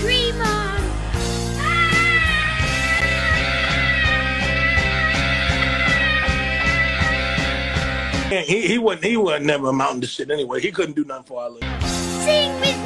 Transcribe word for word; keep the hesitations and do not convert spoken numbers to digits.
dream on. He he wasn't he wasn't never amounting to shit anyway. He couldn't do nothing for our little. Sing with